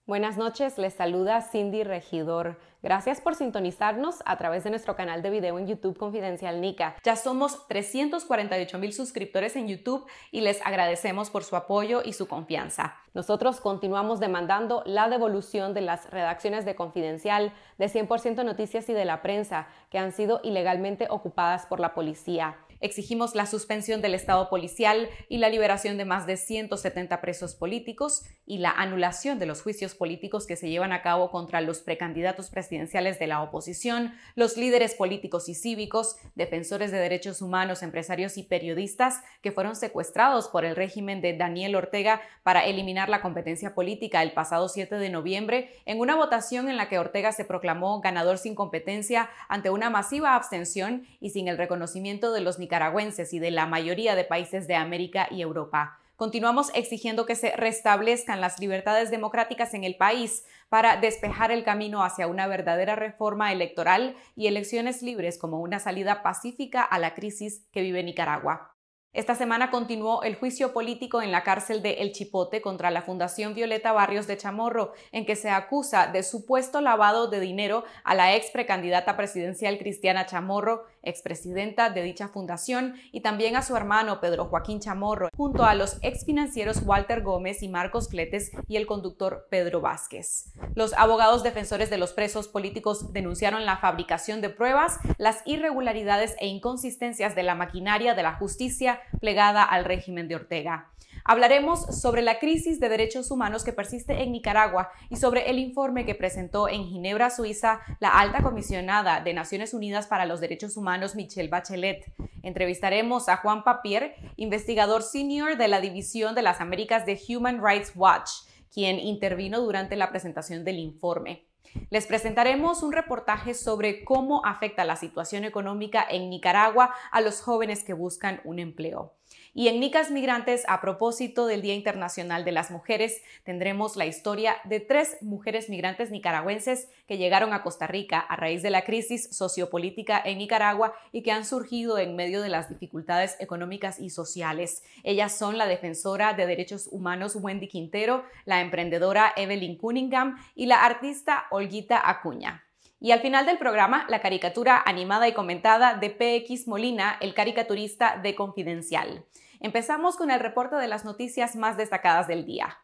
Buenas noches, les saluda Cindy Regidor. Gracias por sintonizarnos a través de nuestro canal de video en YouTube Confidencial Nica. Ya somos 348,000 suscriptores en YouTube y les agradecemos por su apoyo y su confianza. Nosotros continuamos demandando la devolución de las redacciones de Confidencial, de 100% Noticias y de la prensa que han sido ilegalmente ocupadas por la policía. Exigimos la suspensión del estado policial y la liberación de más de 170 presos políticos y la anulación de los juicios políticos que se llevan a cabo contra los precandidatos presidenciales de la oposición, los líderes políticos y cívicos, defensores de derechos humanos, empresarios y periodistas que fueron secuestrados por el régimen de Daniel Ortega para eliminar la competencia política el pasado 7 de noviembre en una votación en la que Ortega se proclamó ganador sin competencia ante una masiva abstención y sin el reconocimiento de los nicaragüenses y de la mayoría de países de América y Europa. Continuamos exigiendo que se restablezcan las libertades democráticas en el país para despejar el camino hacia una verdadera reforma electoral y elecciones libres como una salida pacífica a la crisis que vive Nicaragua. Esta semana continuó el juicio político en la cárcel de El Chipote contra la Fundación Violeta Barrios de Chamorro, en que se acusa de supuesto lavado de dinero a la ex precandidata presidencial Cristiana Chamorro, expresidenta de dicha fundación, y también a su hermano Pedro Joaquín Chamorro, junto a los exfinancieros Walter Gómez y Marcos Fletes y el conductor Pedro Vázquez. Los abogados defensores de los presos políticos denunciaron la fabricación de pruebas, las irregularidades e inconsistencias de la maquinaria de la justicia plegada al régimen de Ortega. Hablaremos sobre la crisis de derechos humanos que persiste en Nicaragua y sobre el informe que presentó en Ginebra, Suiza, la alta comisionada de Naciones Unidas para los Derechos Humanos, Michelle Bachelet. Entrevistaremos a Juan Papier, investigador senior de la División de las Américas de Human Rights Watch, quien intervino durante la presentación del informe. Les presentaremos un reportaje sobre cómo afecta la situación económica en Nicaragua a los jóvenes que buscan un empleo. Y en Nicas Migrantes, a propósito del Día Internacional de las Mujeres, tendremos la historia de 3 mujeres migrantes nicaragüenses que llegaron a Costa Rica a raíz de la crisis sociopolítica en Nicaragua y que han surgido en medio de las dificultades económicas y sociales. Ellas son la defensora de derechos humanos Wendy Quintero, la emprendedora Evelyn Cunningham y la artista Olguita Acuña. Y al final del programa, la caricatura animada y comentada de PX Molina, el caricaturista de Confidencial. Empezamos con el reporte de las noticias más destacadas del día.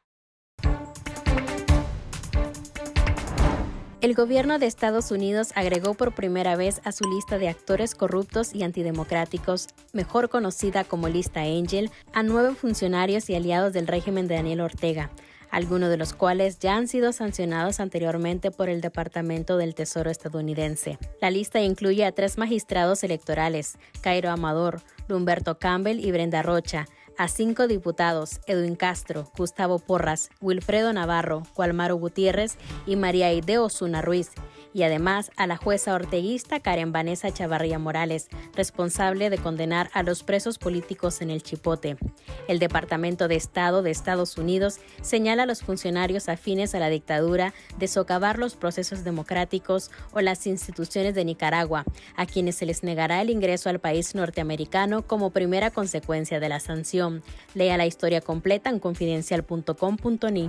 El gobierno de Estados Unidos agregó por primera vez a su lista de actores corruptos y antidemocráticos, mejor conocida como Lista Angel, a 9 funcionarios y aliados del régimen de Daniel Ortega, algunos de los cuales ya han sido sancionados anteriormente por el Departamento del Tesoro estadounidense. La lista incluye a 3 magistrados electorales, Cairo Amador, Humberto Campbell y Brenda Rocha, a 5 diputados, Edwin Castro, Gustavo Porras, Wilfredo Navarro, Gualmaro Gutiérrez y María Aide Osuna Ruiz, y además a la jueza orteguista Karen Vanessa Chavarría Morales, responsable de condenar a los presos políticos en el Chipote. El Departamento de Estado de Estados Unidos señala a los funcionarios afines a la dictadura de socavar los procesos democráticos o las instituciones de Nicaragua, a quienes se les negará el ingreso al país norteamericano como primera consecuencia de la sanción. Lea la historia completa en confidencial.com.ni.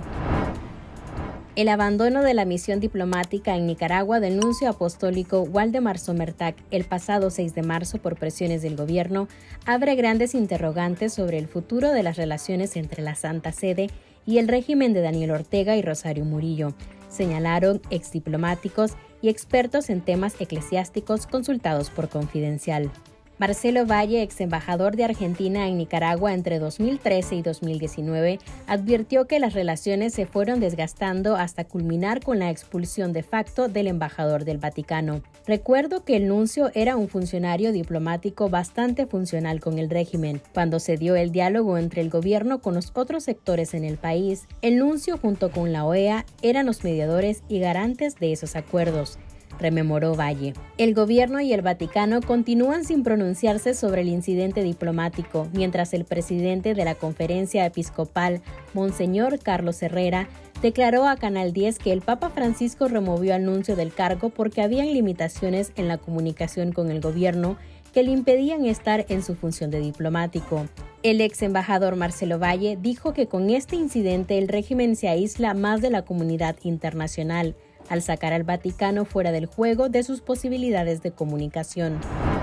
El abandono de la misión diplomática en Nicaragua del nuncio apostólico Waldemar Sommertag el pasado 6 de marzo por presiones del gobierno abre grandes interrogantes sobre el futuro de las relaciones entre la Santa Sede y el régimen de Daniel Ortega y Rosario Murillo, señalaron exdiplomáticos y expertos en temas eclesiásticos consultados por Confidencial. Marcelo Valle, ex embajador de Argentina en Nicaragua entre 2013 y 2019, advirtió que las relaciones se fueron desgastando hasta culminar con la expulsión de facto del embajador del Vaticano. Recuerdo que el nuncio era un funcionario diplomático bastante funcional con el régimen. Cuando se dio el diálogo entre el gobierno con los otros sectores en el país, el nuncio junto con la OEA eran los mediadores y garantes de esos acuerdos, rememoró Valle. El gobierno y el Vaticano continúan sin pronunciarse sobre el incidente diplomático, mientras el presidente de la Conferencia Episcopal, Monseñor Carlos Herrera, declaró a Canal 10 que el Papa Francisco removió al nuncio del cargo porque habían limitaciones en la comunicación con el gobierno que le impedían estar en su función de diplomático. El ex embajador Marcelo Valle dijo que con este incidente el régimen se aísla más de la comunidad internacional, al sacar al Vaticano fuera del juego de sus posibilidades de comunicación.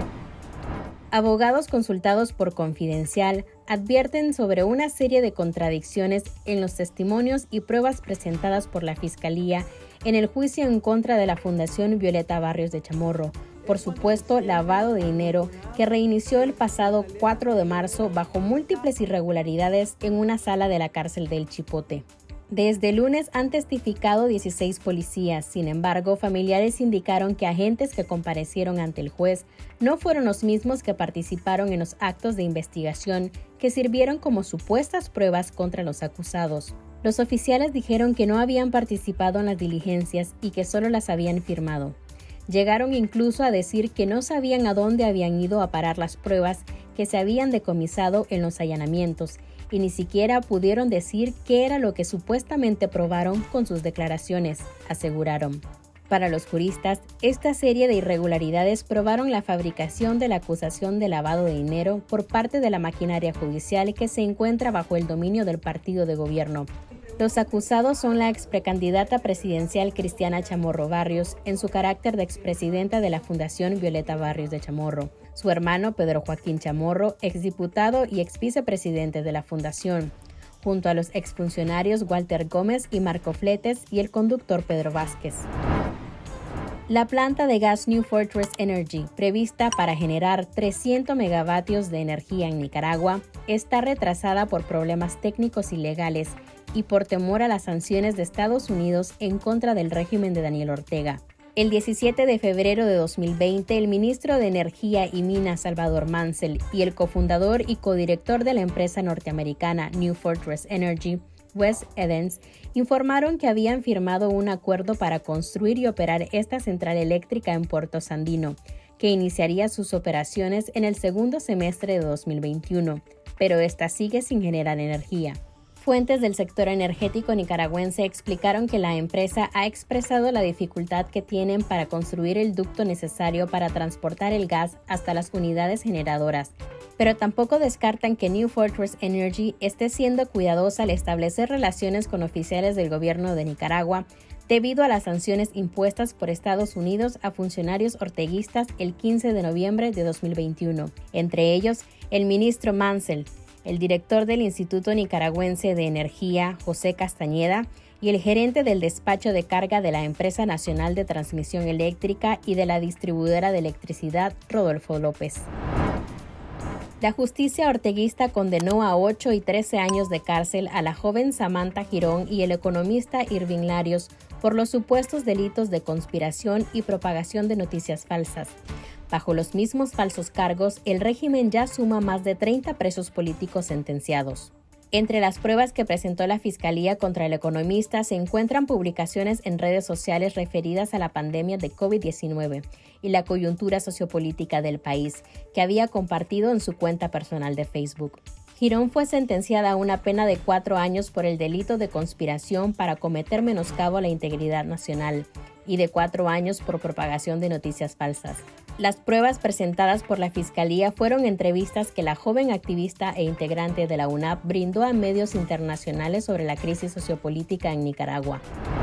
Abogados consultados por Confidencial advierten sobre una serie de contradicciones en los testimonios y pruebas presentadas por la Fiscalía en el juicio en contra de la Fundación Violeta Barrios de Chamorro por supuesto lavado de dinero que reinició el pasado 4 de marzo bajo múltiples irregularidades en una sala de la cárcel del Chipote. Desde el lunes han testificado 16 policías, sin embargo, familiares indicaron que agentes que comparecieron ante el juez no fueron los mismos que participaron en los actos de investigación que sirvieron como supuestas pruebas contra los acusados. Los oficiales dijeron que no habían participado en las diligencias y que solo las habían firmado. Llegaron incluso a decir que no sabían a dónde habían ido a parar las pruebas que se habían decomisado en los allanamientos y ni siquiera pudieron decir qué era lo que supuestamente probaron con sus declaraciones, aseguraron. Para los juristas, esta serie de irregularidades probaron la fabricación de la acusación de lavado de dinero por parte de la maquinaria judicial que se encuentra bajo el dominio del partido de gobierno. Los acusados son la ex precandidata presidencial Cristiana Chamorro Barrios en su carácter de expresidenta de la Fundación Violeta Barrios de Chamorro, su hermano Pedro Joaquín Chamorro, exdiputado y ex vicepresidente de la Fundación, junto a los exfuncionarios Walter Gómez y Marco Fletes y el conductor Pedro Vázquez. La planta de gas New Fortress Energy, prevista para generar 300 megavatios de energía en Nicaragua, está retrasada por problemas técnicos y legales y por temor a las sanciones de Estados Unidos en contra del régimen de Daniel Ortega. El 17 de febrero de 2020, el ministro de Energía y Minas, Salvador Mansell, y el cofundador y codirector de la empresa norteamericana New Fortress Energy, Wes Edens, informaron que habían firmado un acuerdo para construir y operar esta central eléctrica en Puerto Sandino, que iniciaría sus operaciones en el segundo semestre de 2021, pero esta sigue sin generar energía. Fuentes del sector energético nicaragüense explicaron que la empresa ha expresado la dificultad que tienen para construir el ducto necesario para transportar el gas hasta las unidades generadoras, pero tampoco descartan que New Fortress Energy esté siendo cuidadosa al establecer relaciones con oficiales del gobierno de Nicaragua debido a las sanciones impuestas por Estados Unidos a funcionarios orteguistas el 15 de noviembre de 2021, entre ellos el ministro Mansell, el director del Instituto Nicaragüense de Energía, José Castañeda, y el gerente del despacho de carga de la Empresa Nacional de Transmisión Eléctrica y de la distribuidora de electricidad, Rodolfo López. La justicia orteguista condenó a 8 y 13 años de cárcel a la joven Samantha Girón y el economista Irving Larios por los supuestos delitos de conspiración y propagación de noticias falsas. Bajo los mismos falsos cargos, el régimen ya suma más de 30 presos políticos sentenciados. Entre las pruebas que presentó la Fiscalía contra el economista se encuentran publicaciones en redes sociales referidas a la pandemia de COVID-19 y la coyuntura sociopolítica del país, que había compartido en su cuenta personal de Facebook. Girón fue sentenciada a una pena de 4 años por el delito de conspiración para cometer menoscabo a la integridad nacional y de 4 años por propagación de noticias falsas. Las pruebas presentadas por la Fiscalía fueron entrevistas que la joven activista e integrante de la UNAP brindó a medios internacionales sobre la crisis sociopolítica en Nicaragua.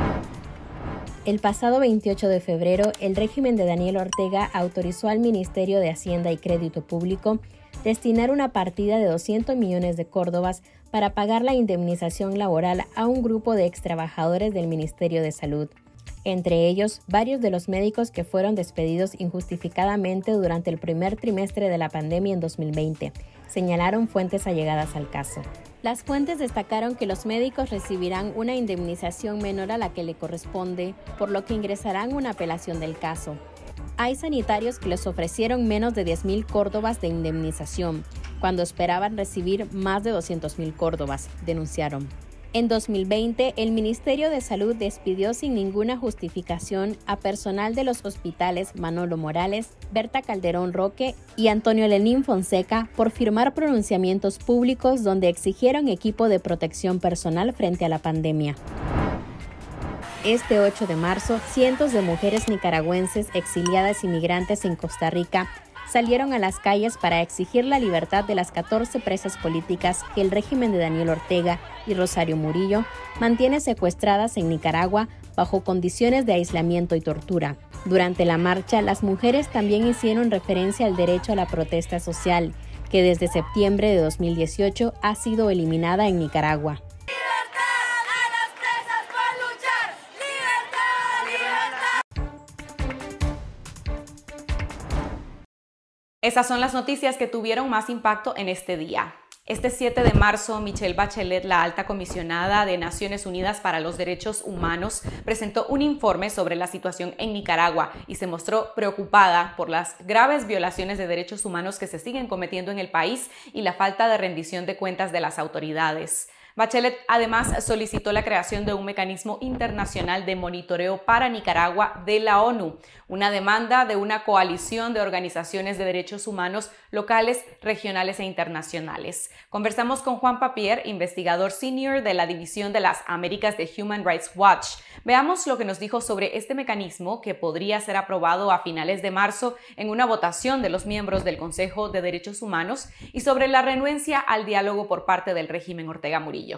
El pasado 28 de febrero, el régimen de Daniel Ortega autorizó al Ministerio de Hacienda y Crédito Público destinar una partida de 200 millones de córdobas para pagar la indemnización laboral a un grupo de extrabajadores del Ministerio de Salud. Entre ellos, varios de los médicos que fueron despedidos injustificadamente durante el primer trimestre de la pandemia en 2020, señalaron fuentes allegadas al caso. Las fuentes destacaron que los médicos recibirán una indemnización menor a la que le corresponde, por lo que ingresarán una apelación del caso. Hay sanitarios que les ofrecieron menos de 10,000 córdobas de indemnización, cuando esperaban recibir más de 200,000 córdobas, denunciaron. En 2020, el Ministerio de Salud despidió sin ninguna justificación a personal de los hospitales Manolo Morales, Berta Calderón Roque y Antonio Lenín Fonseca por firmar pronunciamientos públicos donde exigieron equipo de protección personal frente a la pandemia. Este 8 de marzo, cientos de mujeres nicaragüenses exiliadas y migrantes en Costa Rica salieron a las calles para exigir la libertad de las 14 presas políticas que el régimen de Daniel Ortega y Rosario Murillo mantiene secuestradas en Nicaragua bajo condiciones de aislamiento y tortura. Durante la marcha, las mujeres también hicieron referencia al derecho a la protesta social, que desde septiembre de 2018 ha sido eliminada en Nicaragua. Esas son las noticias que tuvieron más impacto en este día. Este 7 de marzo, Michelle Bachelet, la alta comisionada de Naciones Unidas para los Derechos Humanos, presentó un informe sobre la situación en Nicaragua y se mostró preocupada por las graves violaciones de derechos humanos que se siguen cometiendo en el país y la falta de rendición de cuentas de las autoridades. Bachelet además solicitó la creación de un mecanismo internacional de monitoreo para Nicaragua de la ONU, una demanda de una coalición de organizaciones de derechos humanos locales, regionales e internacionales. Conversamos con Juan Papier, investigador senior de la División de las Américas de Human Rights Watch. Veamos lo que nos dijo sobre este mecanismo que podría ser aprobado a finales de marzo en una votación de los miembros del Consejo de Derechos Humanos y sobre la renuencia al diálogo por parte del régimen Ortega Murillo.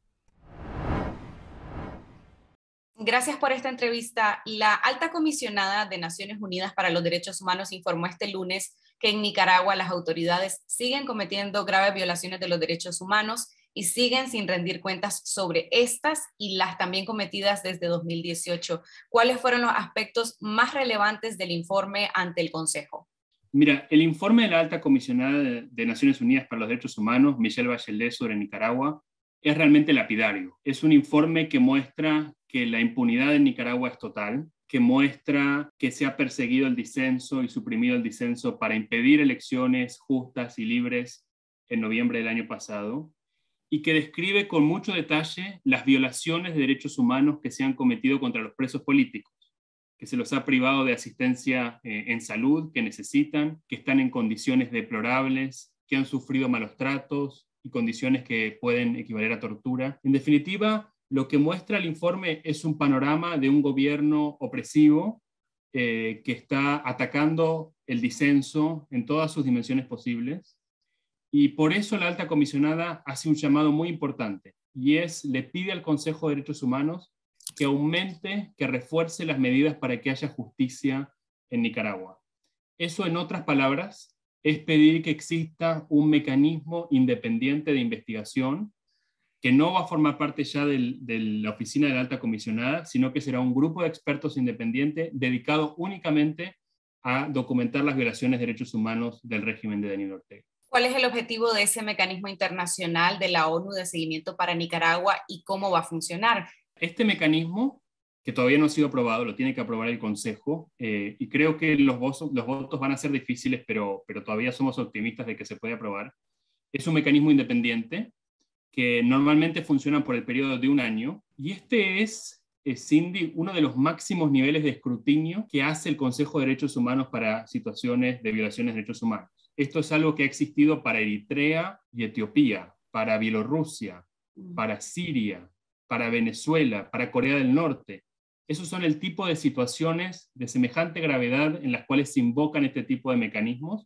Gracias por esta entrevista. La alta comisionada de Naciones Unidas para los Derechos Humanos informó este lunes que en Nicaragua las autoridades siguen cometiendo graves violaciones de los derechos humanos y siguen sin rendir cuentas sobre estas y las también cometidas desde 2018. ¿Cuáles fueron los aspectos más relevantes del informe ante el Consejo? Mira, el informe de la alta comisionada de Naciones Unidas para los Derechos Humanos, Michelle Bachelet, sobre Nicaragua, es realmente lapidario. Es un informe que muestra que la impunidad en Nicaragua es total, que muestra que se ha perseguido el disenso y suprimido el disenso para impedir elecciones justas y libres en noviembre del año pasado, y que describe con mucho detalle las violaciones de derechos humanos que se han cometido contra los presos políticos, que se los ha privado de asistencia en salud que necesitan, que están en condiciones deplorables, que han sufrido malos tratos y condiciones que pueden equivaler a tortura. En definitiva, lo que muestra el informe es un panorama de un gobierno opresivo que está atacando el disenso en todas sus dimensiones posibles. Y por eso la alta comisionada hace un llamado muy importante, y le pide al Consejo de Derechos Humanos que aumente, que refuerce las medidas para que haya justicia en Nicaragua. Eso, en otras palabras, es pedir que exista un mecanismo independiente de investigación que no va a formar parte ya de la oficina de la alta comisionada, sino que será un grupo de expertos independiente dedicado únicamente a documentar las violaciones de derechos humanos del régimen de Daniel Ortega. ¿Cuál es el objetivo de ese mecanismo internacional de la ONU de seguimiento para Nicaragua y cómo va a funcionar? Este mecanismo, que todavía no ha sido aprobado, lo tiene que aprobar el Consejo, y creo que los votos van a ser difíciles, pero todavía somos optimistas de que se puede aprobar. Es un mecanismo independiente que normalmente funciona por el periodo de un año, y este es, Cindy, uno de los máximos niveles de escrutinio que hace el Consejo de Derechos Humanos para situaciones de violaciones de derechos humanos. Esto es algo que ha existido para Eritrea y Etiopía, para Bielorrusia, para Siria, para Venezuela, para Corea del Norte. Esos son el tipo de situaciones de semejante gravedad en las cuales se invocan este tipo de mecanismos,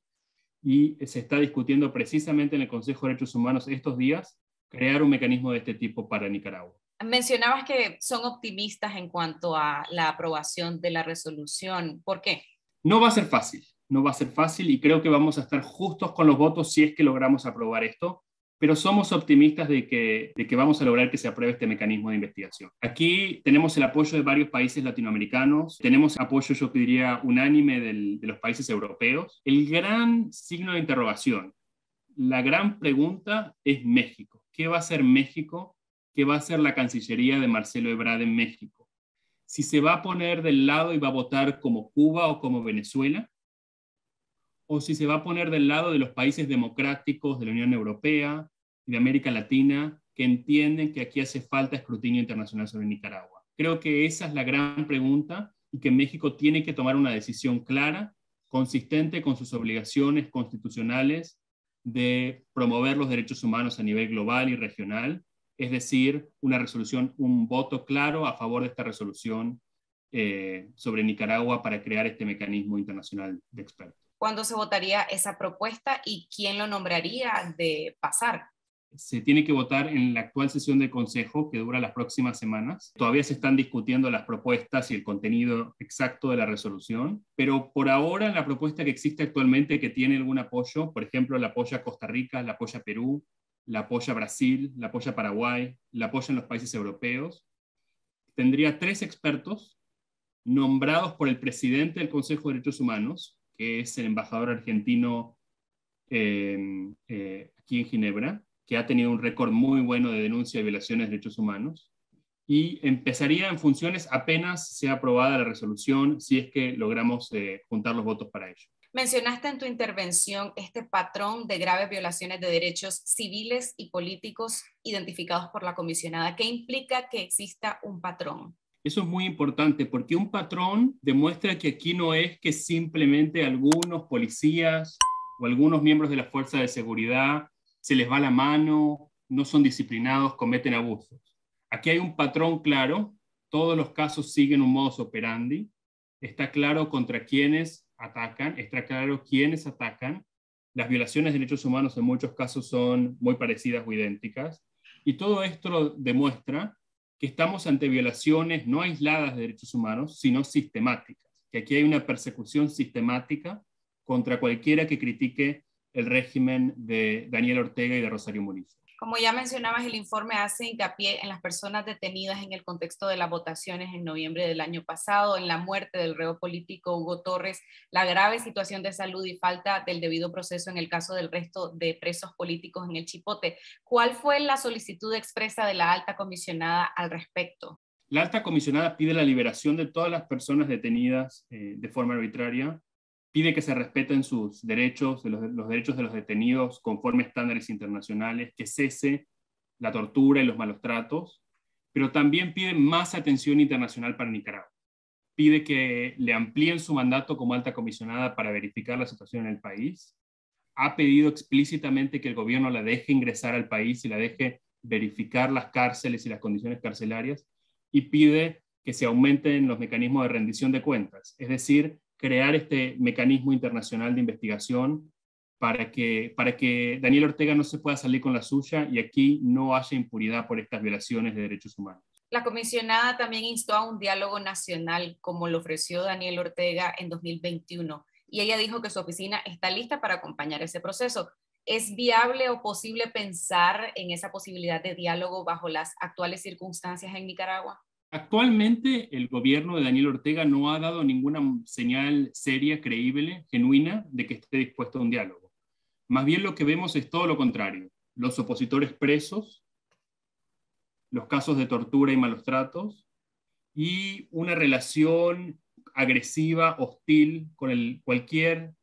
y se está discutiendo precisamente en el Consejo de Derechos Humanos estos días crear un mecanismo de este tipo para Nicaragua. Mencionabas que son optimistas en cuanto a la aprobación de la resolución. ¿Por qué? No va a ser fácil, no va a ser fácil, y creo que vamos a estar justos con los votos si es que logramos aprobar esto, pero somos optimistas de que vamos a lograr que se apruebe este mecanismo de investigación. Aquí tenemos el apoyo de varios países latinoamericanos, tenemos apoyo, yo diría, unánime de los países europeos. El gran signo de interrogación, la gran pregunta es México. ¿Qué va a hacer México? ¿Qué va a hacer la Cancillería de Marcelo Ebrard en México? Si se va a poner del lado y va a votar como Cuba o como Venezuela, o si se va a poner del lado de los países democráticos de la Unión Europea y de América Latina, que entienden que aquí hace falta escrutinio internacional sobre Nicaragua. Creo que esa es la gran pregunta, y que México tiene que tomar una decisión clara, consistente con sus obligaciones constitucionales de promover los derechos humanos a nivel global y regional, es decir, una resolución, un voto claro a favor de esta resolución sobre Nicaragua para crear este mecanismo internacional de expertos. ¿Cuándo se votaría esa propuesta y quién lo nombraría de pasar? Se tiene que votar en la actual sesión del Consejo, que dura las próximas semanas. Todavía se están discutiendo las propuestas y el contenido exacto de la resolución, pero por ahora la propuesta que existe actualmente, que tiene algún apoyo, por ejemplo, la apoya Costa Rica, la apoya Perú, la apoya Brasil, la apoya Paraguay, la apoyan los países europeos, tendría 3 expertos nombrados por el presidente del Consejo de Derechos Humanos, que es el embajador argentino aquí en Ginebra, que ha tenido un récord muy bueno de denuncia de violaciones de derechos humanos, y empezaría en funciones apenas sea aprobada la resolución, si es que logramos juntar los votos para ello. Mencionaste en tu intervención este patrón de graves violaciones de derechos civiles y políticos identificados por la comisionada. ¿Qué implica que exista un patrón? Eso es muy importante porque un patrón demuestra que aquí no es que simplemente algunos policías o algunos miembros de la fuerza de seguridad se les va la mano, no son disciplinados, cometen abusos. Aquí hay un patrón claro, todos los casos siguen un modus operandi, está claro contra quiénes atacan, está claro quiénes atacan, las violaciones de derechos humanos en muchos casos son muy parecidas o idénticas, y todo esto demuestra que estamos ante violaciones no aisladas de derechos humanos, sino sistemáticas, que aquí hay una persecución sistemática contra cualquiera que critique el régimen de Daniel Ortega y de Rosario Murillo. Como ya mencionabas, el informe hace hincapié en las personas detenidas en el contexto de las votaciones en noviembre del año pasado, en la muerte del reo político Hugo Torres, la grave situación de salud y falta del debido proceso en el caso del resto de presos políticos en el Chipote. ¿Cuál fue la solicitud expresa de la alta comisionada al respecto? La alta comisionada pide la liberación de todas las personas detenidas de forma arbitraria, pide que se respeten sus derechos, los derechos de los detenidos conforme a estándares internacionales, que cese la tortura y los malos tratos, pero también pide más atención internacional para Nicaragua. Pide que le amplíen su mandato como alta comisionada para verificar la situación en el país. Ha pedido explícitamente que el gobierno la deje ingresar al país y la deje verificar las cárceles y las condiciones carcelarias, y pide que se aumenten los mecanismos de rendición de cuentas, es decir, crear este mecanismo internacional de investigación para que Daniel Ortega no se pueda salir con la suya y aquí no haya impunidad por estas violaciones de derechos humanos. La comisionada también instó a un diálogo nacional como lo ofreció Daniel Ortega en 2021 y ella dijo que su oficina está lista para acompañar ese proceso. ¿Es viable o posible pensar en esa posibilidad de diálogo bajo las actuales circunstancias en Nicaragua? Actualmente el gobierno de Daniel Ortega no ha dado ninguna señal seria, creíble, genuina de que esté dispuesto a un diálogo. Más bien lo que vemos es todo lo contrario. Los opositores presos, los casos de tortura y malos tratos, y una relación agresiva, hostil con cualquier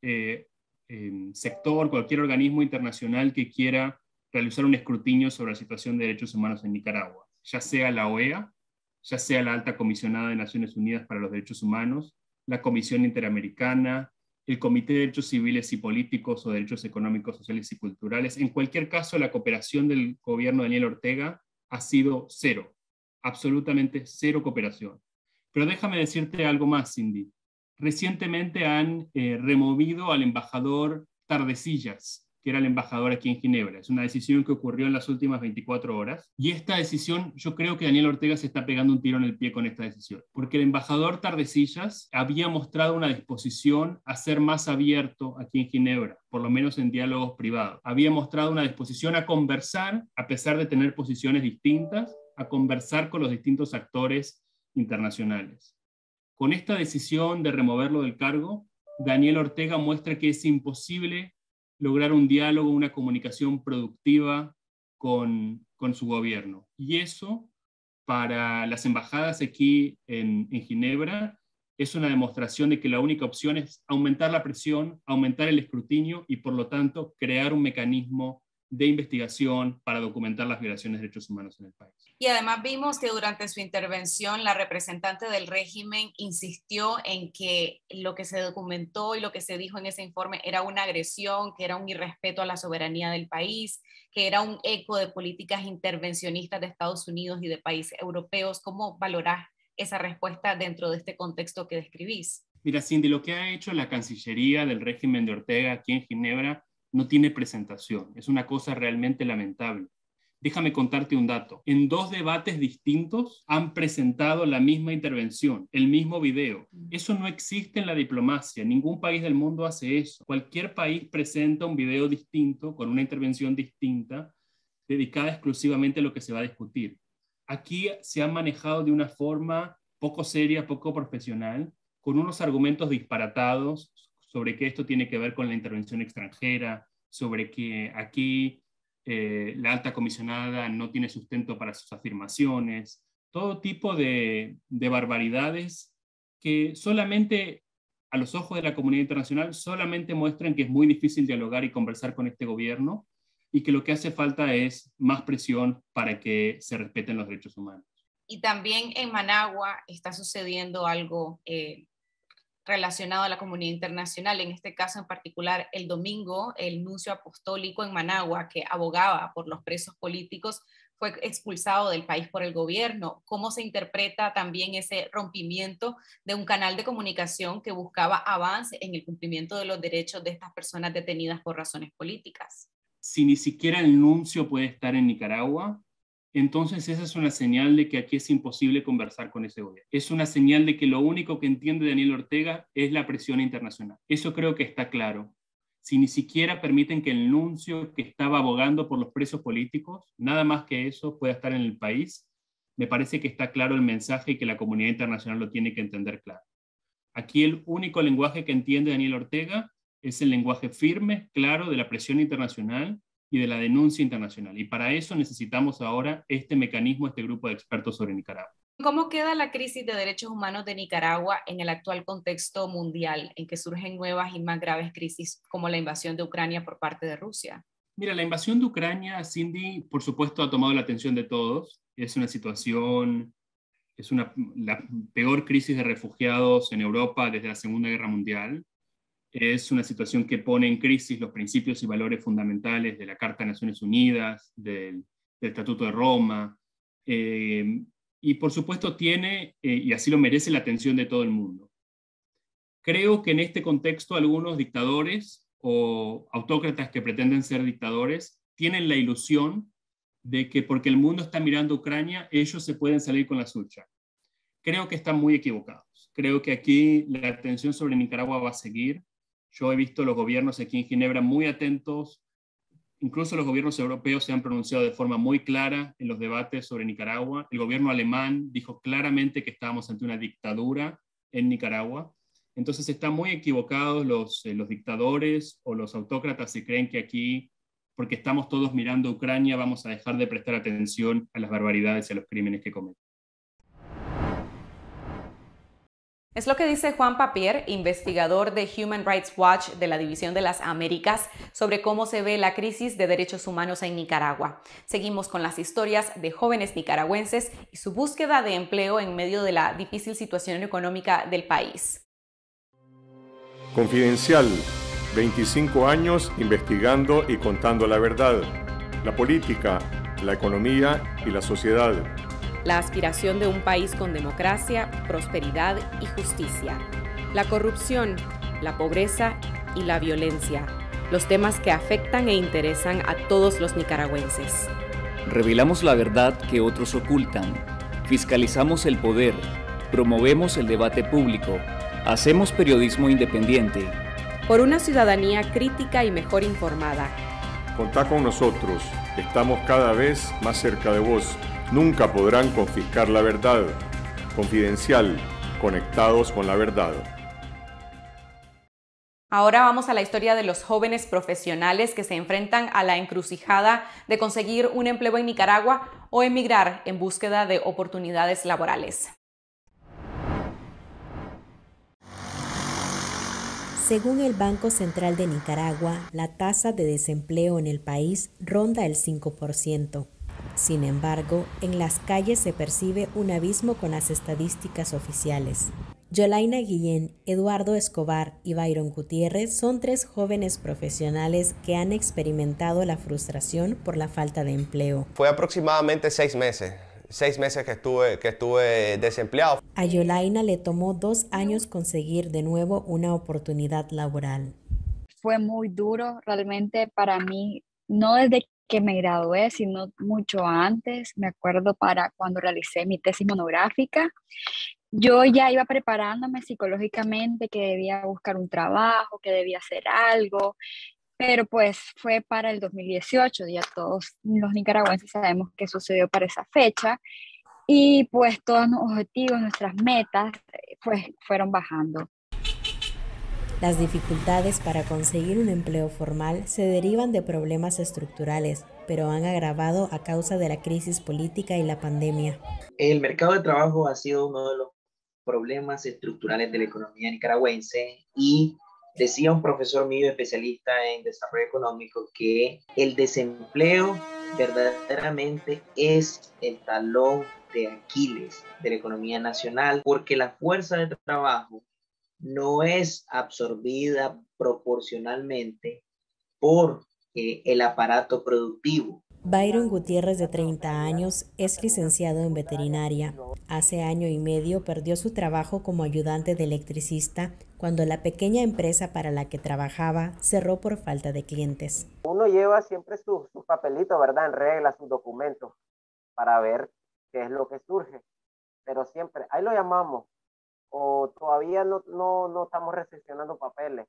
sector, cualquier organismo internacional que quiera realizar un escrutinio sobre la situación de derechos humanos en Nicaragua, ya sea la OEA, ya sea la Alta Comisionada de Naciones Unidas para los Derechos Humanos, la Comisión Interamericana, el Comité de Derechos Civiles y Políticos o Derechos Económicos, Sociales y Culturales. En cualquier caso, la cooperación del gobierno de Daniel Ortega ha sido cero, absolutamente cero cooperación. Pero déjame decirte algo más, Cindy. Recientemente han removido al embajador Tardesillas, que era el embajador aquí en Ginebra. Es una decisión que ocurrió en las últimas 24 horas. Y esta decisión, yo creo que Daniel Ortega se está pegando un tiro en el pie con esta decisión. Porque el embajador Tardesillas había mostrado una disposición a ser más abierto aquí en Ginebra, por lo menos en diálogos privados. Había mostrado una disposición a conversar, a pesar de tener posiciones distintas, a conversar con los distintos actores internacionales. Con esta decisión de removerlo del cargo, Daniel Ortega muestra que es imposible lograr un diálogo, una comunicación productiva con su gobierno. Y eso, para las embajadas aquí en Ginebra, es una demostración de que la única opción es aumentar la presión, aumentar el escrutinio y, por lo tanto, crear un mecanismo de investigación para documentar las violaciones de derechos humanos en el país. Y además vimos que durante su intervención la representante del régimen insistió en que lo que se documentó y lo que se dijo en ese informe era una agresión, que era un irrespeto a la soberanía del país, que era un eco de políticas intervencionistas de Estados Unidos y de países europeos. ¿Cómo valorás esa respuesta dentro de este contexto que describís? Mira, Cindy, lo que ha hecho la Cancillería del régimen de Ortega aquí en Ginebra no tiene presentación. Es una cosa realmente lamentable. Déjame contarte un dato. En 2 debates distintos han presentado la misma intervención, el mismo video. Eso no existe en la diplomacia. Ningún país del mundo hace eso. Cualquier país presenta un video distinto, con una intervención distinta, dedicada exclusivamente a lo que se va a discutir. Aquí se ha manejado de una forma poco seria, poco profesional, con unos argumentos disparatados sobre que esto tiene que ver con la intervención extranjera, sobre que aquí la alta comisionada no tiene sustento para sus afirmaciones, todo tipo de barbaridades que solamente a los ojos de la comunidad internacional solamente muestran que es muy difícil dialogar y conversar con este gobierno y que lo que hace falta es más presión para que se respeten los derechos humanos. Y también en Managua está sucediendo algo relacionado a la comunidad internacional. En este caso en particular, el domingo, el nuncio apostólico en Managua, que abogaba por los presos políticos, fue expulsado del país por el gobierno. ¿Cómo se interpreta también ese rompimiento de un canal de comunicación que buscaba avance en el cumplimiento de los derechos de estas personas detenidas por razones políticas? Si ni siquiera el nuncio puede estar en Nicaragua, entonces esa es una señal de que aquí es imposible conversar con ese gobierno. Es una señal de que lo único que entiende Daniel Ortega es la presión internacional. Eso creo que está claro. Si ni siquiera permiten que el nuncio que estaba abogando por los presos políticos, nada más que eso, pueda estar en el país, me parece que está claro el mensaje y que la comunidad internacional lo tiene que entender claro. Aquí el único lenguaje que entiende Daniel Ortega es el lenguaje firme, claro, de la presión internacional y de la denuncia internacional. Y para eso necesitamos ahora este mecanismo, este grupo de expertos sobre Nicaragua. ¿Cómo queda la crisis de derechos humanos de Nicaragua en el actual contexto mundial, en que surgen nuevas y más graves crisis como la invasión de Ucrania por parte de Rusia? Mira, la invasión de Ucrania, Cindy, por supuesto ha tomado la atención de todos. Es una situación, la peor crisis de refugiados en Europa desde la Segunda Guerra Mundial. Es una situación que pone en crisis los principios y valores fundamentales de la Carta de Naciones Unidas, del Estatuto de Roma, y por supuesto tiene, y así lo merece, la atención de todo el mundo. Creo que en este contexto algunos dictadores o autócratas que pretenden ser dictadores tienen la ilusión de que porque el mundo está mirando a Ucrania, ellos se pueden salir con la suya. Creo que están muy equivocados. Creo que aquí la atención sobre Nicaragua va a seguir. Yo he visto los gobiernos aquí en Ginebra muy atentos, incluso los gobiernos europeos se han pronunciado de forma muy clara en los debates sobre Nicaragua. El gobierno alemán dijo claramente que estábamos ante una dictadura en Nicaragua. Entonces están muy equivocados los dictadores o los autócratas si creen que aquí, porque estamos todos mirando a Ucrania, vamos a dejar de prestar atención a las barbaridades y a los crímenes que cometen. Es lo que dice Juan Papier, investigador de Human Rights Watch de la División de las Américas, sobre cómo se ve la crisis de derechos humanos en Nicaragua. Seguimos con las historias de jóvenes nicaragüenses y su búsqueda de empleo en medio de la difícil situación económica del país. Confidencial, 25 años investigando y contando la verdad, la política, la economía y la sociedad. La aspiración de un país con democracia, prosperidad y justicia. La corrupción, la pobreza y la violencia. Los temas que afectan e interesan a todos los nicaragüenses. Revelamos la verdad que otros ocultan. Fiscalizamos el poder. Promovemos el debate público. Hacemos periodismo independiente. Por una ciudadanía crítica y mejor informada. Contá con nosotros. Estamos cada vez más cerca de vos. Nunca podrán confiscar la verdad. Confidencial, conectados con la verdad. Ahora vamos a la historia de los jóvenes profesionales que se enfrentan a la encrucijada de conseguir un empleo en Nicaragua o emigrar en búsqueda de oportunidades laborales. Según el Banco Central de Nicaragua, la tasa de desempleo en el país ronda el 5%. Sin embargo, en las calles se percibe un abismo con las estadísticas oficiales. Yolaina Guillén, Eduardo Escobar y Byron Gutiérrez son 3 jóvenes profesionales que han experimentado la frustración por la falta de empleo. Fue aproximadamente 6 meses 6 meses que estuve desempleado. A Yolaina le tomó 2 años conseguir de nuevo una oportunidad laboral. Fue muy duro realmente para mí, no desde que me gradué, sino mucho antes. Me acuerdo para cuando realicé mi tesis monográfica. Yo ya iba preparándome psicológicamente que debía buscar un trabajo, que debía hacer algo, pero pues fue para el 2018, ya todos los nicaragüenses sabemos qué sucedió para esa fecha, y pues todos los objetivos, nuestras metas, pues fueron bajando. Las dificultades para conseguir un empleo formal se derivan de problemas estructurales, pero han agravado a causa de la crisis política y la pandemia. El mercado de trabajo ha sido uno de los problemas estructurales de la economía nicaragüense, y decía un profesor mío especialista en desarrollo económico que el desempleo verdaderamente es el talón de Aquiles de la economía nacional, porque la fuerza de trabajo no es absorbida proporcionalmente por el aparato productivo. Byron Gutiérrez, de 30 años, es licenciado en veterinaria. Hace año y medio perdió su trabajo como ayudante de electricista cuando la pequeña empresa para la que trabajaba cerró por falta de clientes. Uno lleva siempre sus papelitos, ¿verdad? En regla, sus documentos, para ver qué es lo que surge. Pero siempre, ahí lo llamamos, o todavía no estamos recepcionando papeles.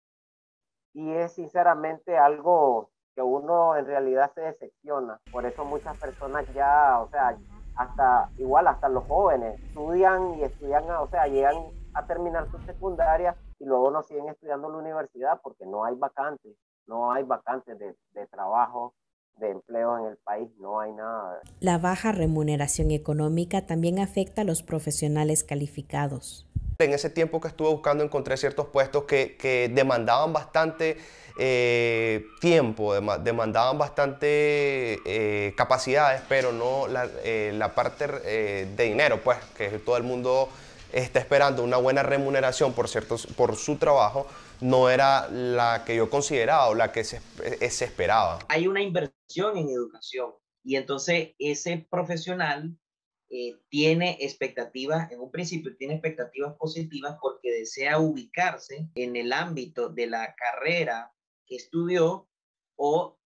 Y es sinceramente algo que uno en realidad se decepciona. Por eso muchas personas ya, o sea, hasta los jóvenes estudian, o sea, llegan a terminar su secundaria y luego no siguen estudiando en la universidad porque no hay vacantes de trabajo, de empleo en el país, no hay nada. La baja remuneración económica también afecta a los profesionales calificados. En ese tiempo que estuve buscando encontré ciertos puestos que demandaban bastante tiempo, demandaban bastante capacidades, pero no la parte de dinero, pues que todo el mundo está esperando una buena remuneración por su trabajo, no era la que yo consideraba o la que se esperaba. Hay una inversión en educación y entonces ese profesional tiene expectativas, en un principio tiene expectativas positivas porque desea ubicarse en el ámbito de la carrera que estudió o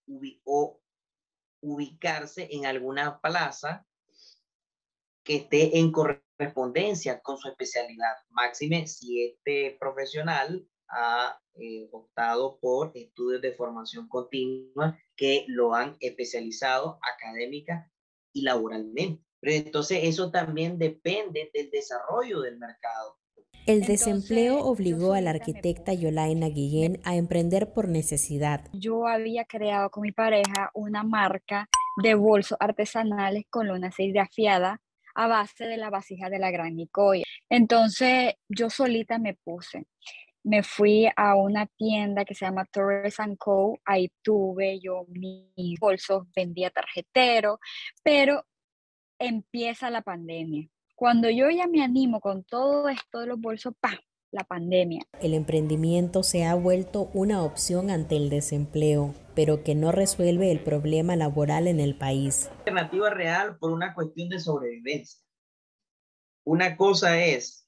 ubicarse en alguna plaza que esté en correspondencia con su especialidad. Máxime si este profesional ha optado por estudios de formación continua que lo han especializado académica y laboralmente. Pero entonces eso también depende del desarrollo del mercado. El desempleo obligó a la arquitecta Yolaina Guillén a emprender por necesidad. Yo había creado con mi pareja una marca de bolsos artesanales con lona serigrafiada a base de la vasija de la Gran Nicoya. Entonces yo solita me fui a una tienda que se llama Torres & Co. Ahí tuve yo mis bolsos, vendía tarjetero, pero empieza la pandemia. Cuando yo ya me animo con todo esto de los bolsos, ¡pam!, la pandemia. El emprendimiento se ha vuelto una opción ante el desempleo, pero que no resuelve el problema laboral en el país. Alternativa real por una cuestión de sobrevivencia. Una cosa es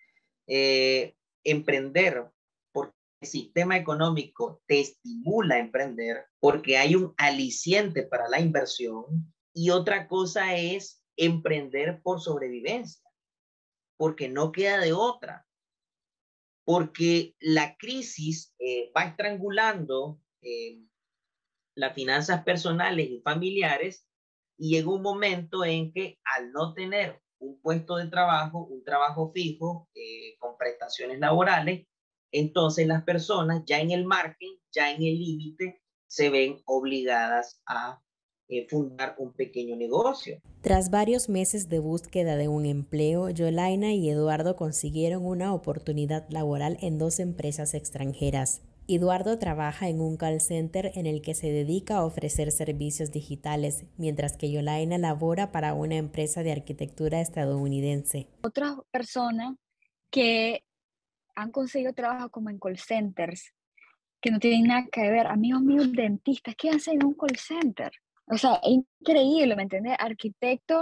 emprender porque el sistema económico te estimula a emprender porque hay un aliciente para la inversión, y otra cosa es emprender por sobrevivencia, porque no queda de otra, porque la crisis va estrangulando las finanzas personales y familiares, y llega un momento en que al no tener un puesto de trabajo, un trabajo fijo, con prestaciones laborales, entonces las personas ya en el margen, ya en el límite, se ven obligadas a fundar un pequeño negocio. Tras varios meses de búsqueda de un empleo, Yolaina y Eduardo consiguieron una oportunidad laboral en 2 empresas extranjeras. Eduardo trabaja en un call center en el que se dedica a ofrecer servicios digitales, mientras que Yolaina labora para una empresa de arquitectura estadounidense. Otras personas que han conseguido trabajo como en call centers, que no tienen nada que ver, amigos míos dentistas, ¿qué hacen en un call center? O sea, es increíble, ¿me entiendes? Arquitectos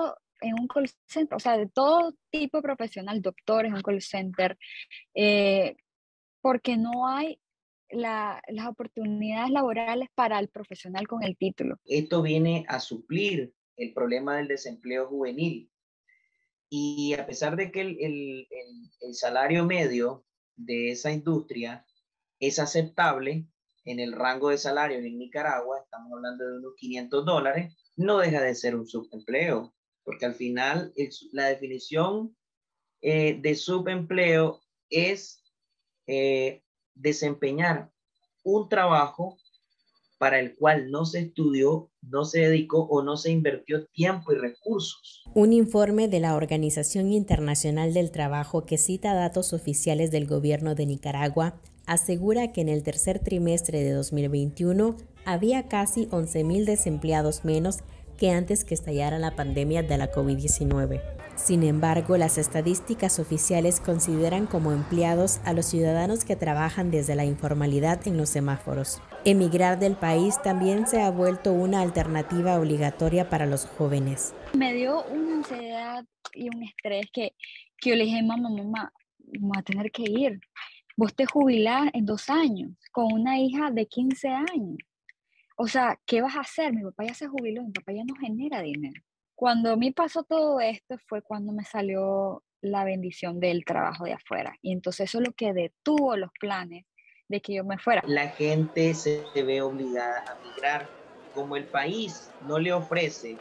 en un call center, o sea, de todo tipo profesional, doctores en un call center, porque no hay las oportunidades laborales para el profesional con el título. Esto viene a suplir el problema del desempleo juvenil. Y a pesar de que el salario medio de esa industria es aceptable en el rango de salarios en Nicaragua, estamos hablando de unos $500, no deja de ser un subempleo, porque al final la definición de subempleo es desempeñar un trabajo para el cual no se estudió, no se dedicó o no se invirtió tiempo y recursos. Un informe de la Organización Internacional del Trabajo que cita datos oficiales del gobierno de Nicaragua asegura que en el tercer trimestre de 2021 había casi 11,000 desempleados menos que antes que estallara la pandemia de la COVID-19. Sin embargo, las estadísticas oficiales consideran como empleados a los ciudadanos que trabajan desde la informalidad en los semáforos. Emigrar del país también se ha vuelto una alternativa obligatoria para los jóvenes. Me dio una ansiedad y un estrés que yo le dije, mamá, vamos a tener que ir. Vos te jubilás en 2 años con una hija de 15 años. O sea, ¿qué vas a hacer? Mi papá ya se jubiló, mi papá ya no genera dinero. Cuando a mí pasó todo esto fue cuando me salió la bendición del trabajo de afuera. Y entonces eso es lo que detuvo los planes de que yo me fuera. La gente se ve obligada a migrar. Como el país no le ofrece,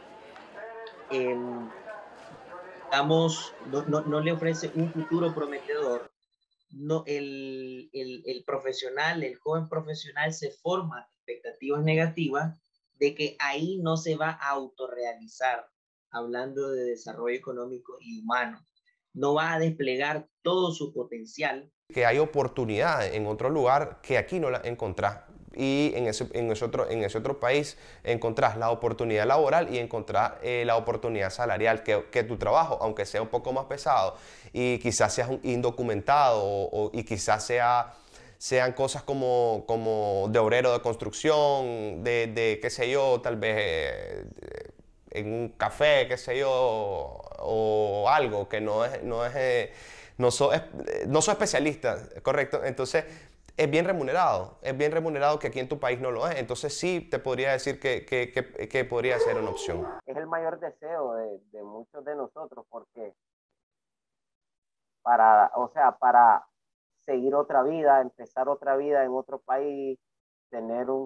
no le ofrece un futuro prometedor, no, el profesional, el joven profesional se forma expectativas negativas de que ahí no se va a autorrealizar, hablando de desarrollo económico y humano. No va a desplegar todo su potencial. Que hay oportunidad en otro lugar que aquí no la encontrás. Y en ese otro país encontrás la oportunidad laboral y encontrás la oportunidad salarial que tu trabajo, aunque sea un poco más pesado y quizás seas un indocumentado y quizás sean cosas como de obrero de construcción, de qué sé yo, tal vez en un café, qué sé yo, o algo que no sos especialista, ¿correcto? Entonces es bien remunerado que aquí en tu país no lo es. Entonces sí te podría decir que podría ser una opción. Es el mayor deseo de muchos de nosotros, porque para seguir otra vida, empezar otra vida en otro país, tener un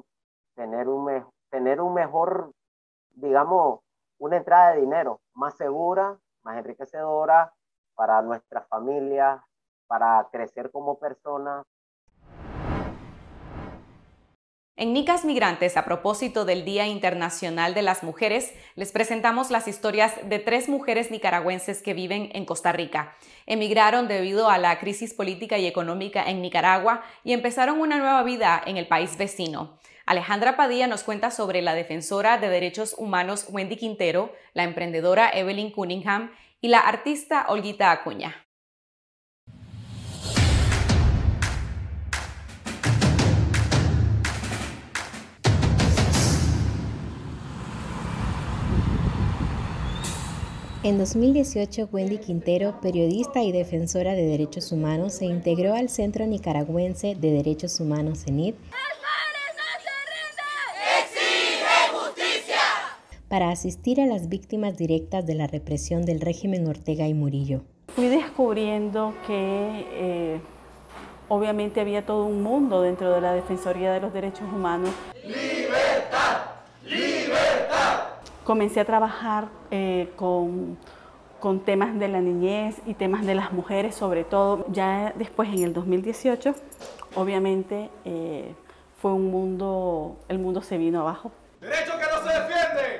mejor, digamos, una entrada de dinero más segura, más enriquecedora para nuestra familia, para crecer como personas. En Nicas Migrantes, a propósito del Día Internacional de las Mujeres, les presentamos las historias de 3 mujeres nicaragüenses que viven en Costa Rica. Emigraron debido a la crisis política y económica en Nicaragua y empezaron una nueva vida en el país vecino. Alejandra Padilla nos cuenta sobre la defensora de derechos humanos Wendy Quintero, la emprendedora Evelyn Cunningham y la artista Olguita Acuña. En 2018, Wendy Quintero, periodista y defensora de derechos humanos, se integró al Centro Nicaragüense de Derechos Humanos, CENID, para asistir a las víctimas directas de la represión del régimen Ortega y Murillo. Fui descubriendo que obviamente había todo un mundo dentro de la Defensoría de los Derechos Humanos. ¡Libertad! ¡Libertad! Comencé a trabajar con temas de la niñez y temas de las mujeres, sobre todo. Ya después, en el 2018, obviamente fue un mundo, el mundo se vino abajo. ¡Derecho que no se defiende!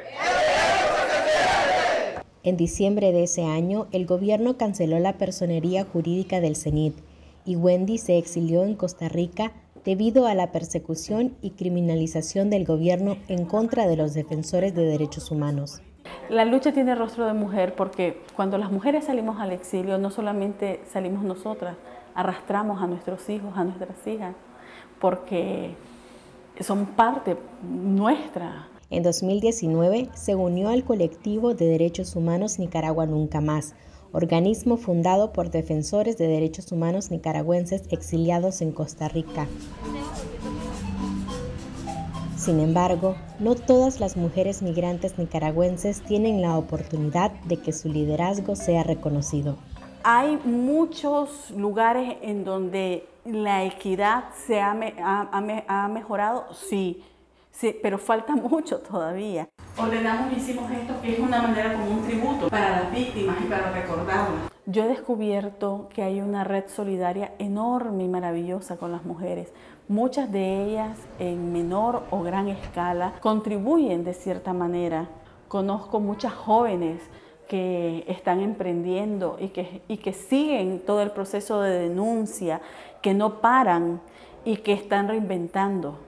En diciembre de ese año, el gobierno canceló la personería jurídica del CENID y Wendy se exilió en Costa Rica debido a la persecución y criminalización del gobierno en contra de los defensores de derechos humanos. La lucha tiene rostro de mujer porque cuando las mujeres salimos al exilio, no solamente salimos nosotras, arrastramos a nuestros hijos, a nuestras hijas, porque son parte nuestra. En 2019 se unió al colectivo de derechos humanos Nicaragua Nunca Más, organismo fundado por defensores de derechos humanos nicaragüenses exiliados en Costa Rica. Sin embargo, no todas las mujeres migrantes nicaragüenses tienen la oportunidad de que su liderazgo sea reconocido. Hay muchos lugares en donde la equidad se ha mejorado, sí, pero falta mucho todavía. Ordenamos y hicimos esto, que es una manera como un tributo para las víctimas y para recordarlas. Yo he descubierto que hay una red solidaria enorme y maravillosa con las mujeres. Muchas de ellas, en menor o gran escala, contribuyen de cierta manera. Conozco muchas jóvenes que están emprendiendo y que siguen todo el proceso de denuncia, que no paran y que están reinventando.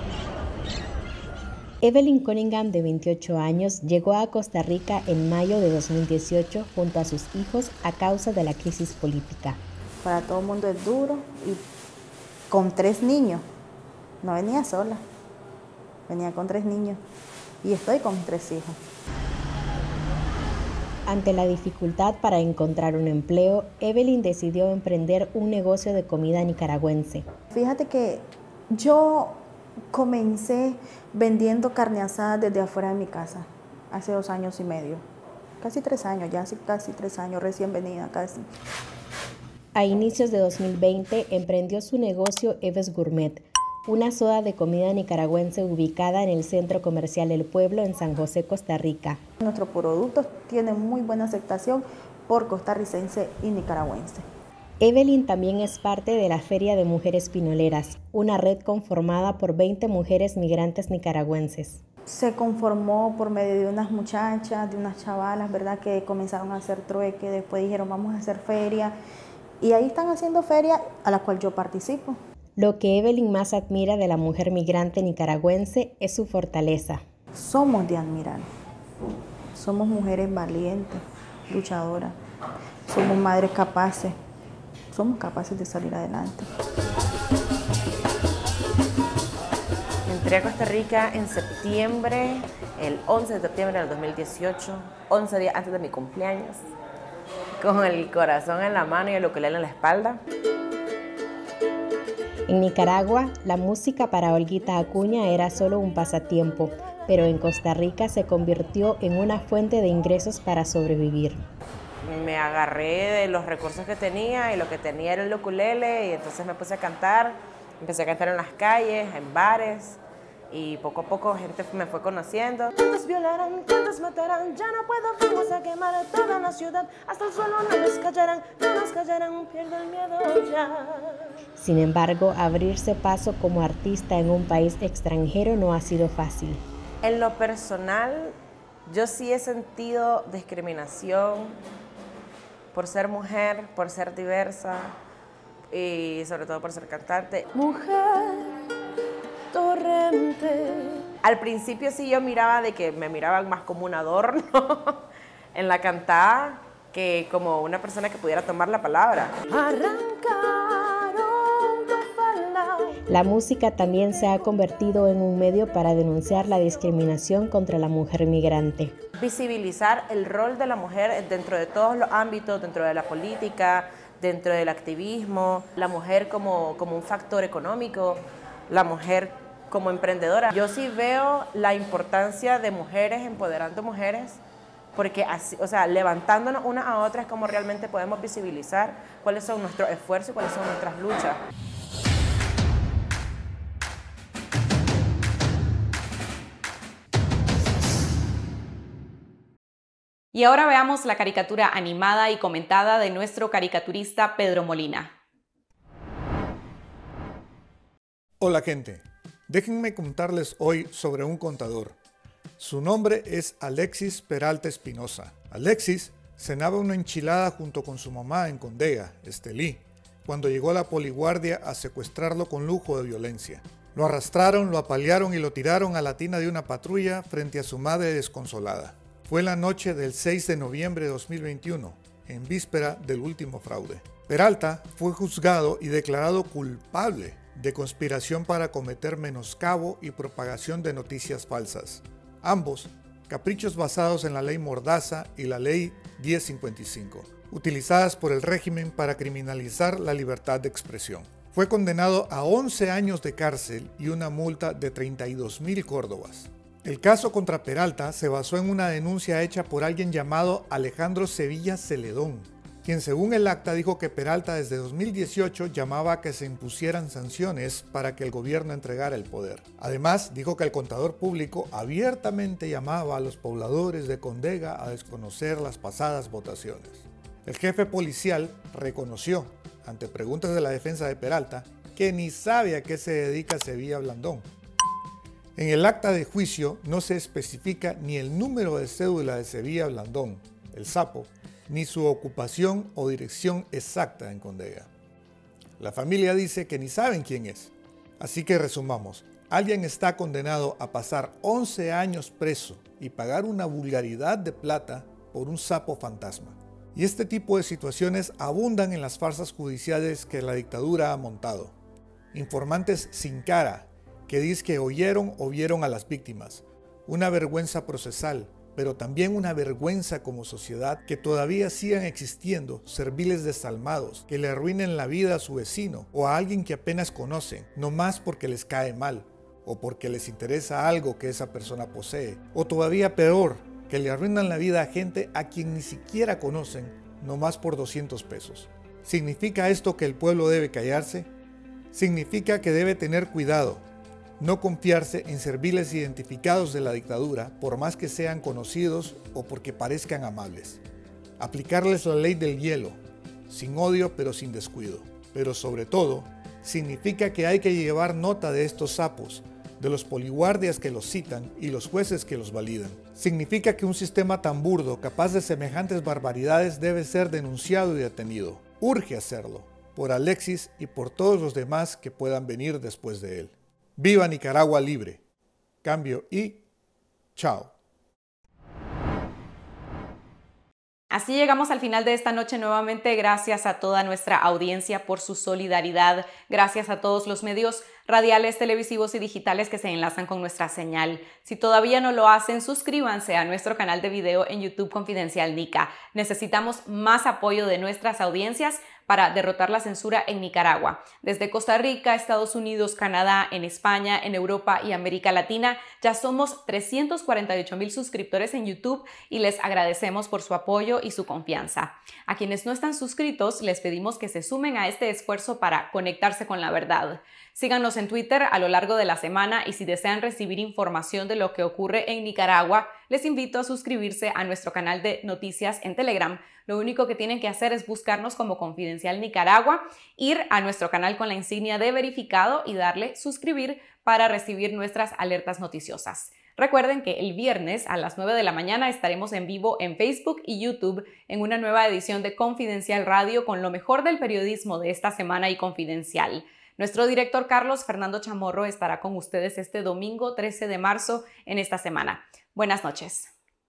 Evelyn Cunningham, de 28 años, llegó a Costa Rica en mayo de 2018 junto a sus hijos a causa de la crisis política. Para todo el mundo es duro y con 3 niños. No venía sola, venía con 3 niños y estoy con 3 hijos. Ante la dificultad para encontrar un empleo, Evelyn decidió emprender un negocio de comida nicaragüense. Fíjate que yo comencé vendiendo carne asada desde afuera de mi casa, hace 2 años y medio. Casi 3 años, ya casi 3 años, recién venida casi. A inicios de 2020 emprendió su negocio Eves Gourmet, una soda de comida nicaragüense ubicada en el Centro Comercial El Pueblo en San José, Costa Rica. Nuestros productos tienen muy buena aceptación por costarricense y nicaragüense. Evelyn también es parte de la Feria de Mujeres Pinoleras, una red conformada por 20 mujeres migrantes nicaragüenses. Se conformó por medio de unas muchachas, de unas chavalas, ¿verdad?, que comenzaron a hacer trueque, después dijeron vamos a hacer feria, y ahí están haciendo feria a la cual yo participo. Lo que Evelyn más admira de la mujer migrante nicaragüense es su fortaleza. Somos de admirar, somos mujeres valientes, luchadoras, somos madres capaces. Somos capaces de salir adelante. Entré a Costa Rica en septiembre, el 11 de septiembre del 2018, 11 días antes de mi cumpleaños, con el corazón en la mano y el ukelele en la espalda. En Nicaragua, la música para Olguita Acuña era solo un pasatiempo, pero en Costa Rica se convirtió en una fuente de ingresos para sobrevivir. Me agarré de los recursos que tenía y lo que tenía era el ukulele y entonces me puse a cantar. Empecé a cantar en las calles, en bares y poco a poco gente me fue conociendo. ¿Cuántos violarán? ¿Cuántos matarán? Ya no puedo, vamos a quemar toda la ciudad. Hasta el suelo no nos callarán, pierdo el miedo ya. Sin embargo, abrirse paso como artista en un país extranjero no ha sido fácil. En lo personal, yo sí he sentido discriminación por ser mujer, por ser diversa y sobre todo por ser cantante. Mujer, torrente. Al principio sí yo miraba de que me miraban más como un adorno en la cantada que como una persona que pudiera tomar la palabra. La música también se ha convertido en un medio para denunciar la discriminación contra la mujer migrante. Visibilizar el rol de la mujer dentro de todos los ámbitos, dentro de la política, dentro del activismo, la mujer como un factor económico, la mujer como emprendedora. Yo sí veo la importancia de mujeres empoderando mujeres, porque así, o sea, levantándonos unas a otras como realmente podemos visibilizar cuáles son nuestros esfuerzos y cuáles son nuestras luchas. Y ahora veamos la caricatura animada y comentada de nuestro caricaturista Pedro Molina. Hola gente, déjenme contarles hoy sobre un contador. Su nombre es Alexis Peralta Espinosa. Alexis cenaba una enchilada junto con su mamá en Condega, Estelí, cuando llegó la poliguardia a secuestrarlo con lujo de violencia. Lo arrastraron, lo apalearon y lo tiraron a la tina de una patrulla frente a su madre desconsolada. Fue la noche del 6 de noviembre de 2021, en víspera del último fraude. Peralta fue juzgado y declarado culpable de conspiración para cometer menoscabo y propagación de noticias falsas. Ambos, caprichos basados en la ley Mordaza y la ley 1055, utilizadas por el régimen para criminalizar la libertad de expresión. Fue condenado a 11 años de cárcel y una multa de 32.000 córdobas. El caso contra Peralta se basó en una denuncia hecha por alguien llamado Alejandro Sevilla Celedón, quien según el acta dijo que Peralta desde 2018 llamaba a que se impusieran sanciones para que el gobierno entregara el poder. Además, dijo que el contador público abiertamente llamaba a los pobladores de Condega a desconocer las pasadas votaciones. El jefe policial reconoció, ante preguntas de la defensa de Peralta, que ni sabe a qué se dedica Sevilla Blandón. En el acta de juicio no se especifica ni el número de cédula de Sevilla Blandón, el sapo, ni su ocupación o dirección exacta en Condega. La familia dice que ni saben quién es. Así que resumamos, alguien está condenado a pasar 11 años preso y pagar una vulgaridad de plata por un sapo fantasma. Y este tipo de situaciones abundan en las farsas judiciales que la dictadura ha montado. Informantes sin cara, que dicen que oyeron o vieron a las víctimas. Una vergüenza procesal, pero también una vergüenza como sociedad que todavía sigan existiendo serviles desalmados que le arruinen la vida a su vecino o a alguien que apenas conocen, no más porque les cae mal o porque les interesa algo que esa persona posee, o todavía peor, que le arruinan la vida a gente a quien ni siquiera conocen, no más por 200 pesos. ¿Significa esto que el pueblo debe callarse? Significa que debe tener cuidado, no confiarse en serviles identificados de la dictadura, por más que sean conocidos o porque parezcan amables. Aplicarles la ley del hielo, sin odio pero sin descuido. Pero sobre todo, significa que hay que llevar nota de estos sapos, de los poliguardias que los citan y los jueces que los validan. Significa que un sistema tan burdo, capaz de semejantes barbaridades, debe ser denunciado y detenido. Urge hacerlo, por Alexis y por todos los demás que puedan venir después de él. ¡Viva Nicaragua libre! Cambio y chao. Así llegamos al final de esta noche nuevamente. Gracias a toda nuestra audiencia por su solidaridad. Gracias a todos los medios radiales, televisivos y digitales que se enlazan con nuestra señal. Si todavía no lo hacen, suscríbanse a nuestro canal de video en YouTube Confidencial Nica. Necesitamos más apoyo de nuestras audiencias para derrotar la censura en Nicaragua. Desde Costa Rica, Estados Unidos, Canadá, en España, en Europa y América Latina, ya somos 348,000 suscriptores en YouTube y les agradecemos por su apoyo y su confianza. A quienes no están suscritos, les pedimos que se sumen a este esfuerzo para conectarse con la verdad. Síganos en Twitter a lo largo de la semana y si desean recibir información de lo que ocurre en Nicaragua, les invito a suscribirse a nuestro canal de noticias en Telegram. Lo único que tienen que hacer es buscarnos como Confidencial Nicaragua, ir a nuestro canal con la insignia de verificado y darle suscribir para recibir nuestras alertas noticiosas. Recuerden que el viernes a las 9 de la mañana estaremos en vivo en Facebook y YouTube en una nueva edición de Confidencial Radio con lo mejor del periodismo de esta semana y confidencial. Nuestro director Carlos Fernando Chamorro estará con ustedes este domingo 13 de marzo en esta semana. Buenas noches.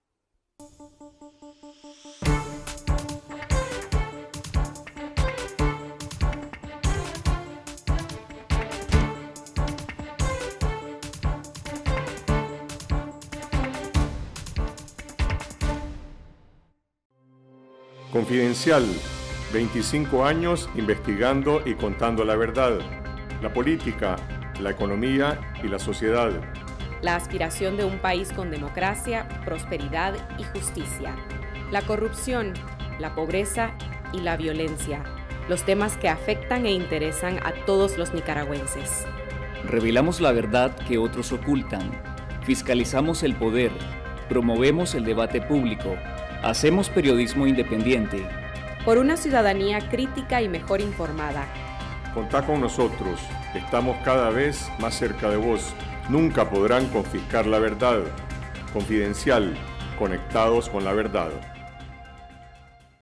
Confidencial, 25 años investigando y contando la verdad, la política, la economía y la sociedad. La aspiración de un país con democracia, prosperidad y justicia. La corrupción, la pobreza y la violencia. Los temas que afectan e interesan a todos los nicaragüenses. Revelamos la verdad que otros ocultan. Fiscalizamos el poder. Promovemos el debate público. Hacemos periodismo independiente. Por una ciudadanía crítica y mejor informada. Contá con nosotros. Estamos cada vez más cerca de vos. Nunca podrán confiscar la verdad. Confidencial. Conectados con la verdad.